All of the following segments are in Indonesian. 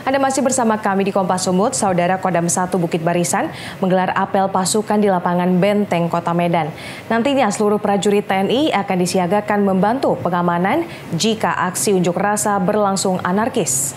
Anda masih bersama kami di Kompas Sumut. Saudara, Kodam 1 Bukit Barisan menggelar apel pasukan di lapangan Benteng, Kota Medan. Nantinya seluruh prajurit TNI akan disiagakan membantu pengamanan jika aksi unjuk rasa berlangsung anarkis.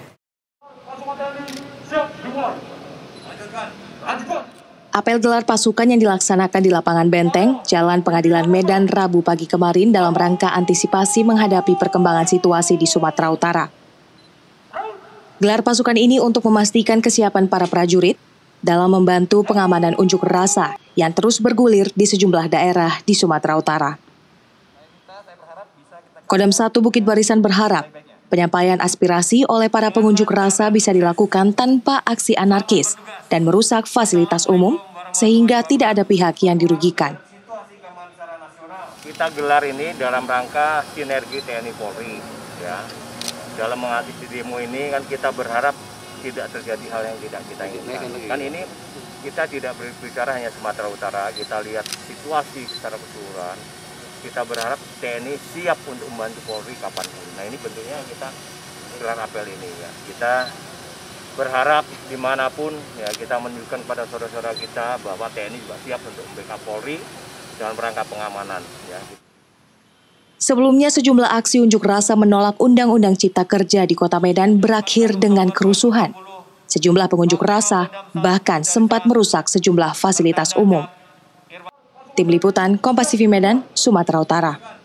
Apel gelar pasukan yang dilaksanakan di lapangan Benteng, Jalan Pengadilan Medan, Rabu pagi kemarin dalam rangka antisipasi menghadapi perkembangan situasi di Sumatera Utara. Gelar pasukan ini untuk memastikan kesiapan para prajurit dalam membantu pengamanan unjuk rasa yang terus bergulir di sejumlah daerah di Sumatera Utara. Kodam 1 Bukit Barisan berharap penyampaian aspirasi oleh para pengunjuk rasa bisa dilakukan tanpa aksi anarkis dan merusak fasilitas umum sehingga tidak ada pihak yang dirugikan. Kita gelar ini dalam rangka sinergi TNI Polri, ya. Dalam mengatasi demo ini kan kita berharap tidak terjadi hal yang tidak kita inginkan. Kan ini kita tidak berbicara hanya Sumatera Utara, kita lihat situasi secara keseluruhan. Kita berharap TNI siap untuk membantu Polri kapanpun. Nah, ini bentuknya kita gelar apel ini, ya. Kita berharap dimanapun ya kita menunjukkan kepada saudara-saudara kita bahwa TNI juga siap untuk membackup Polri dalam rangka pengamanan, ya. Sebelumnya sejumlah aksi unjuk rasa menolak Undang-Undang Cipta Kerja di Kota Medan berakhir dengan kerusuhan. Sejumlah pengunjuk rasa bahkan sempat merusak sejumlah fasilitas umum. Tim Liputan Kompas TV Medan, Sumatera Utara.